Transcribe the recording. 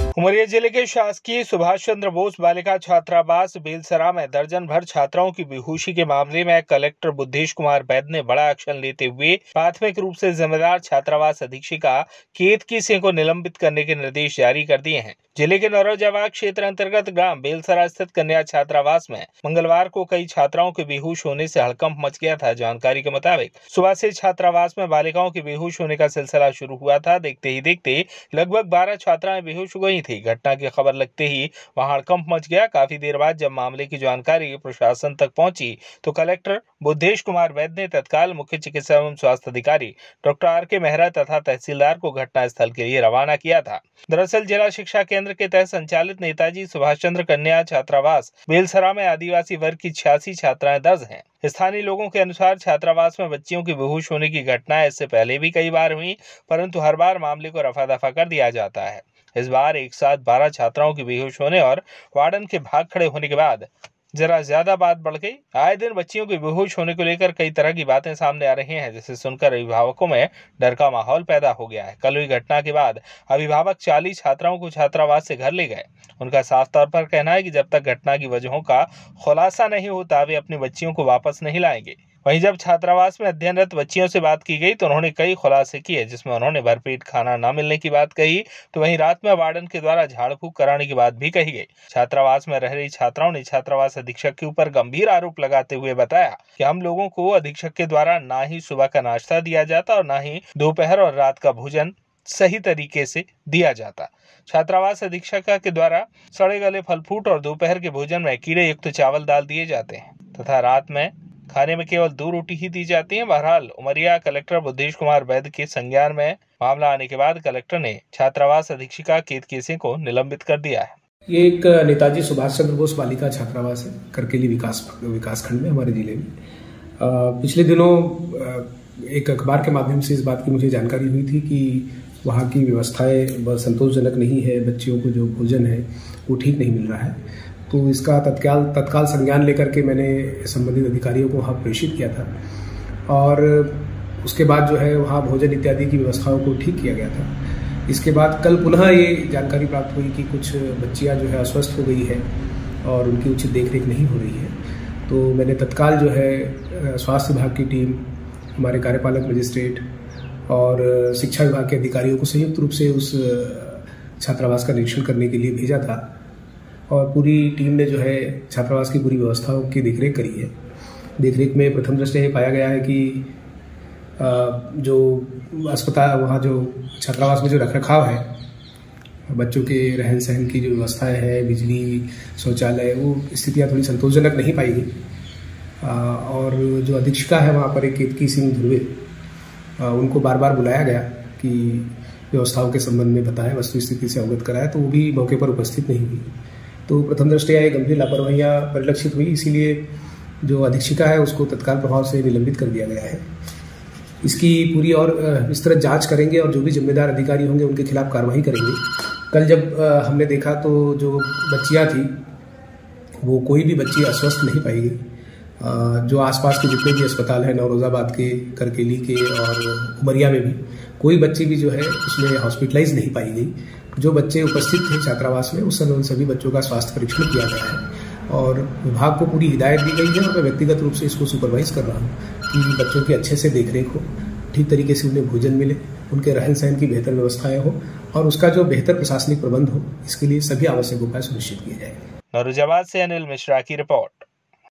उमरिया जिले के शासकीय सुभाष चंद्र बोस बालिका छात्रावास बेलसरा में दर्जन भर छात्राओं की बेहोशी के मामले में कलेक्टर बुद्धेश कुमार वैद ने बड़ा एक्शन लेते हुए प्राथमिक रूप से जिम्मेदार छात्रावास अधीक्षिका केतकी सिंह को निलंबित करने के निर्देश जारी कर दिए हैं। जिले के नौरोजाबाद क्षेत्र अंतर्गत ग्राम बेलसरा स्थित कन्या छात्रावास में मंगलवार को कई छात्राओं के बेहोश होने से हड़कंप मच गया था। जानकारी के मुताबिक सुबह से छात्रावास में बालिकाओं के बेहोश होने का सिलसिला शुरू हुआ था। देखते ही देखते लगभग 12 छात्राएं बेहोश हो गई थी। घटना की खबर लगते ही वहां हड़कंप मच गया। काफी देर बाद जब मामले की जानकारी प्रशासन तक पहुंची तो कलेक्टर बुद्धेश कुमार वैद ने तत्काल मुख्य चिकित्सा एवं स्वास्थ्य अधिकारी डॉक्टर आर.के. मेहरा तथा तहसीलदार को घटनास्थल के लिए रवाना किया था। दरअसल जिला शिक्षा केंद्र के तहत संचालित नेताजी सुभाष चंद्र कन्या छात्रावास बेलसरा में आदिवासी वर्ग की 86 छात्राएं दर्ज हैं। स्थानीय लोगों के अनुसार छात्रावास में बच्चियों के बेहोश होने की घटनाएं इससे पहले भी कई बार हुई, परंतु हर बार मामले को रफा दफा कर दिया जाता है। इस बार एक साथ 12 छात्राओं के बेहोश होने और वार्डन के भाग खड़े होने के बाद जरा ज्यादा बात बढ़ गई। आए दिन बच्चियों के बेहोश होने को लेकर कई तरह की बातें सामने आ रही हैं, जिसे सुनकर अभिभावकों में डर का माहौल पैदा हो गया है। कल हुई घटना के बाद अभिभावक 40 छात्राओं को छात्रावास से घर ले गए। उनका साफ तौर पर कहना है कि जब तक घटना की वजहों का खुलासा नहीं होता वे अपनी बच्चियों को वापस नहीं लाएंगे। वहीं जब छात्रावास में अध्ययनरत बच्चियों से बात की गई तो उन्होंने कई खुलासे किए, जिसमें उन्होंने भरपेट खाना न मिलने की बात कही तो वहीं रात में वार्डन के द्वारा झाड़ फूक कराने की बात भी कही गई। छात्रावास में रह रही छात्राओं ने छात्रावास अधीक्षक के ऊपर गंभीर आरोप लगाते हुए बताया कि हम लोगों को अधीक्षक के द्वारा ना ही सुबह का नाश्ता दिया जाता और ना ही दोपहर और रात का भोजन सही तरीके से दिया जाता। छात्रावास अधीक्षक के द्वारा सड़े गले फल फ्रूट और दोपहर के भोजन में कीड़े युक्त चावल दाल दिए जाते हैं तथा रात में खाने में केवल 2 रोटी ही दी जाती है। बहरहाल उमरिया कलेक्टर बुद्धेश कुमार वैद के संज्ञान में मामला आने के बाद कलेक्टर ने छात्रावास अधीक्षिका केतकी सिंह को निलंबित कर दिया है। ये एक नेताजी सुभाष चंद्र बोस बालिका छात्रावास है, करकेली विकास खंड में हमारे जिले में। पिछले दिनों एक अखबार के माध्यम से इस बात की मुझे जानकारी हुई थी कि वहाँ की व्यवस्थाएं संतोषजनक नहीं है, बच्चियों को जो भोजन है वो ठीक नहीं मिल रहा है। तो इसका तत्काल संज्ञान लेकर के मैंने संबंधित अधिकारियों को वहाँ प्रेषित किया था और उसके बाद जो है वहाँ भोजन इत्यादि की व्यवस्थाओं को ठीक किया गया था। इसके बाद कल पुनः ये जानकारी प्राप्त हुई कि कुछ बच्चियाँ जो है अस्वस्थ हो गई है और उनकी उचित देखरेख नहीं हो रही है। तो मैंने तत्काल जो है स्वास्थ्य विभाग की टीम, हमारे कार्यपालक मजिस्ट्रेट और शिक्षा विभाग के अधिकारियों को संयुक्त रूप से उस छात्रावास का निरीक्षण करने के लिए भेजा था और पूरी टीम ने जो है छात्रावास की पूरी व्यवस्थाओं की देखरेख करी है। देखरेख में प्रथम दृष्टया ये पाया गया है कि जो अस्पताल वहाँ जो छात्रावास में जो रखरखाव है, बच्चों के रहन सहन की जो व्यवस्थाएं है, बिजली, शौचालय, वो स्थितियाँ थोड़ी संतोषजनक नहीं पाई गई। और जो अधीक्षिका है वहाँ पर एक केतकी सिंह ध्रुवे, उनको बार बार बुलाया गया कि व्यवस्थाओं के संबंध में बताएं, वस्तु स्थिति से अवगत कराएं, तो वो भी मौके पर उपस्थित नहीं हुई। तो प्रथम दृष्टया एक गंभीर लापरवाहियाँ परिलक्षित हुई, इसीलिए जो अधीक्षिका है उसको तत्काल प्रभाव से निलंबित कर दिया गया है। इसकी पूरी और विस्तृत जांच करेंगे और जो भी जिम्मेदार अधिकारी होंगे उनके खिलाफ कार्रवाई करेंगे। कल जब हमने देखा तो जो बच्चियाँ थी वो कोई भी बच्ची अस्वस्थ नहीं पाई गई। जो आसपास के जितने भी अस्पताल हैं, नौरोजाबाद के, करकेली के और उमरिया में भी कोई बच्ची भी जो है उसमें हॉस्पिटलाइज नहीं पाई गई। जो बच्चे उपस्थित थे छात्रावास में उस समय उन सभी बच्चों का स्वास्थ्य परीक्षण किया गया है और विभाग को पूरी हिदायत दी गई है और मैं व्यक्तिगत रूप से इसको सुपरवाइज कर रहा हूँ कि बच्चों की अच्छे से देखरेख हो, ठीक तरीके से उन्हें भोजन मिले, उनके रहन सहन की बेहतर व्यवस्थाएं हो और उसका जो बेहतर प्रशासनिक प्रबंध हो, इसके लिए सभी आवश्यक उपाय सुनिश्चित किए जाएंगे। नौरोजाबाद से अनिल मिश्रा की रिपोर्ट।